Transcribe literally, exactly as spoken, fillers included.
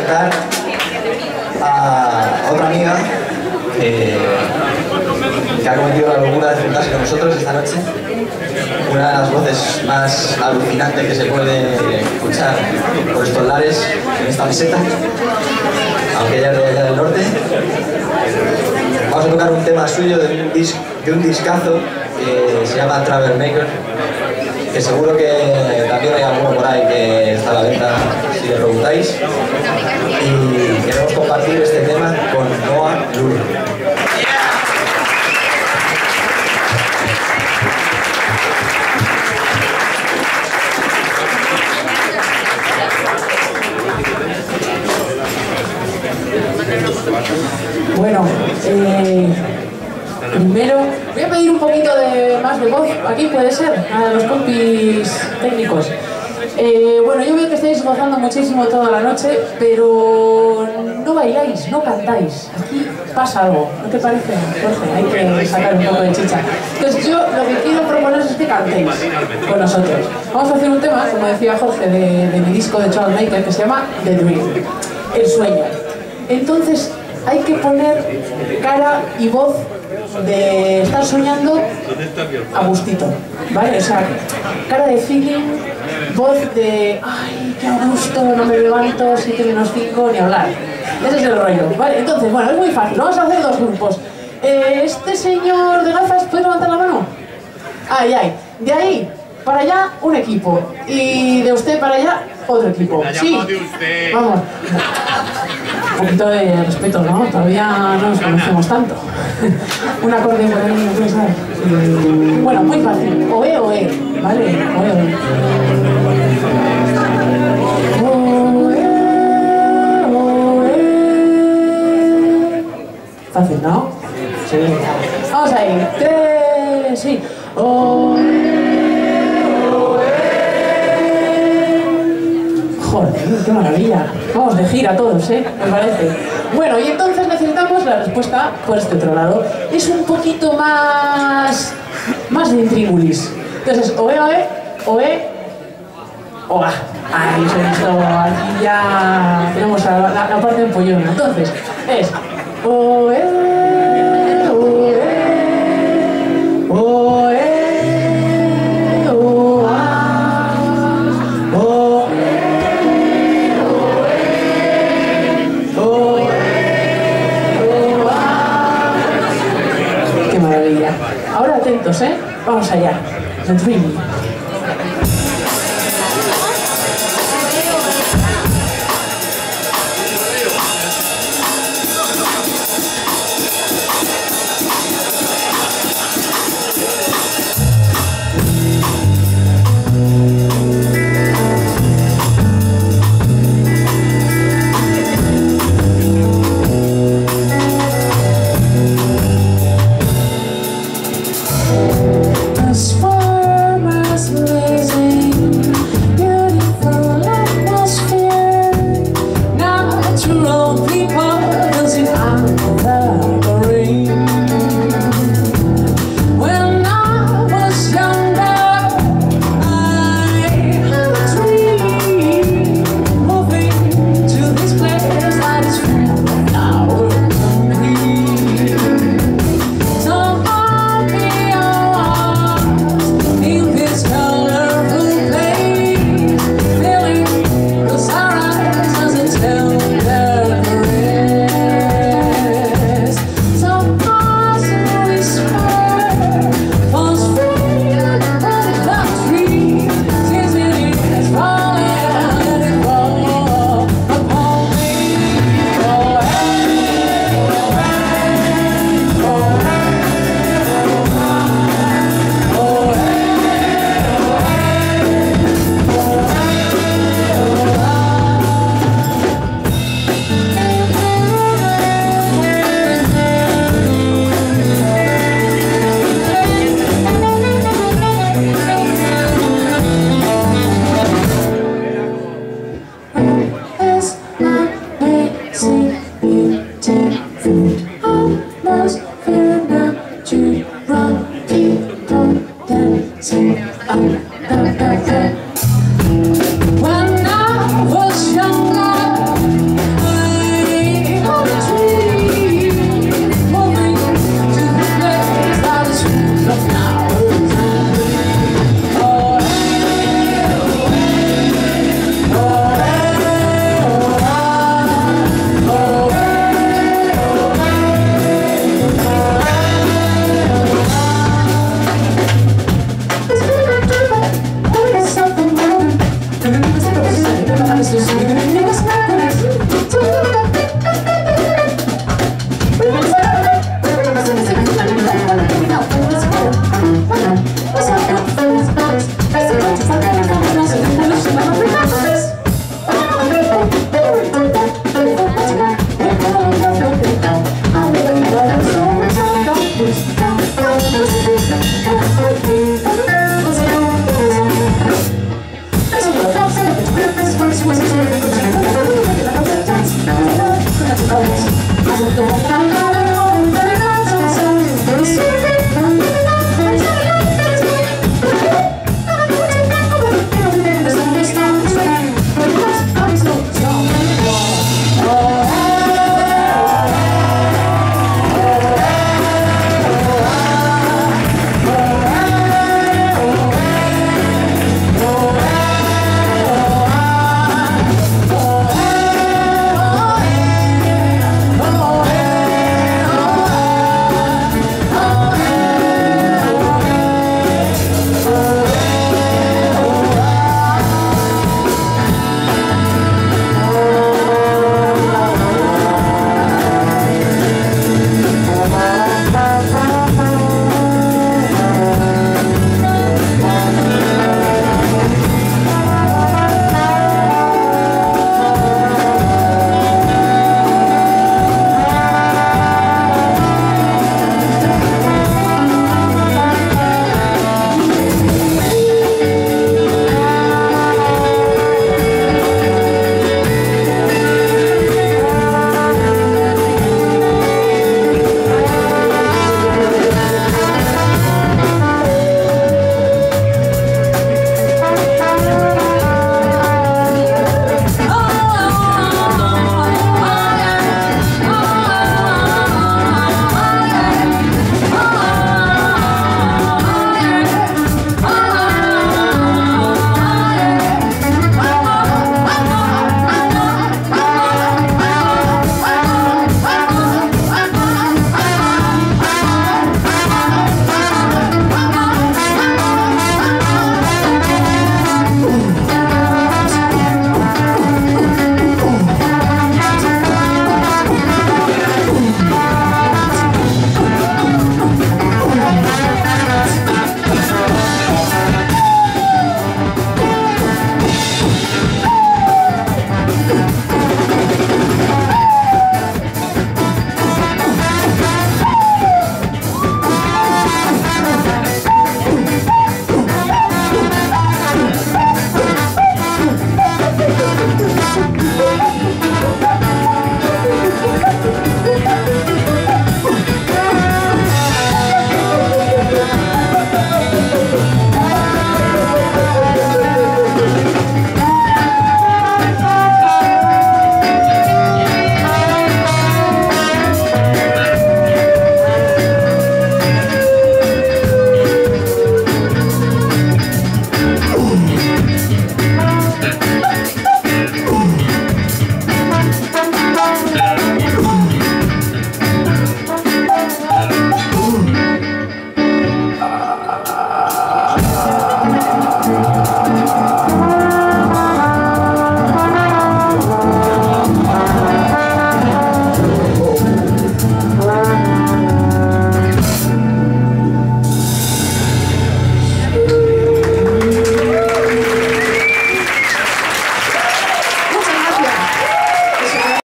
presentar a otra amiga que, que ha cometido la locura de juntarse con nosotros esta noche. Una de las voces más alucinantes que se puede escuchar por estos lares en esta meseta, aunque ella es de allá del norte. Vamos a tocar un tema suyo de un, dis de un discazo que se llama Travel Maker, que seguro que también hay alguno por ahí que está a la venta si le preguntáis. Y queremos compartir este tema con Noah Lur. Bueno, eh, primero voy a pedir un poquito de más de voz, aquí puede ser, a los compis técnicos. Eh, bueno, yo veo que estáis gozando muchísimo toda la noche, pero no bailáis, no cantáis. Aquí pasa algo, ¿no te parece, Jorge? Hay que sacar un poco de chicha. Entonces yo lo que quiero proponeros es que cantéis con nosotros. Vamos a hacer un tema, como decía Jorge, de, de mi disco de Travel Maker, que se llama The Dream, el sueño. Entonces hay que poner cara y voz de estar soñando a gustito, ¿vale? O sea, cara de feeling, voz de ay, qué a gusto, no me levanto, siete menos cinco, ni hablar. Ese es el rollo, ¿vale? Entonces, bueno, es muy fácil, vamos a hacer dos grupos. Eh, este señor de gafas, ¿puede levantar la mano? Ay, ay, de ahí para allá un equipo y de usted para allá otro equipo. Sí, vamos. Un poquito de respeto, ¿no? Todavía no nos conocemos tanto. Un acorde por ahí, ¿no puedes saber? Bueno, muy fácil. Oe, oe, ¿vale? Oe, oe. Oe, oe. Fácil, ¿no? Sí. Vamos a ir. Tres, sí. Oe. Joder, qué maravilla. Vamos de gira todos, ¿eh? Me parece. Bueno, y entonces necesitamos la respuesta por este otro lado. Es un poquito más... más de intríngulis. Entonces, oe, oe, oe, oa. Ahí se ha visto, aquí ya tenemos la, la, la parte de pollón. Entonces, es oe, oe, oe. Ahora atentos, ¿eh? Vamos allá. The Dream.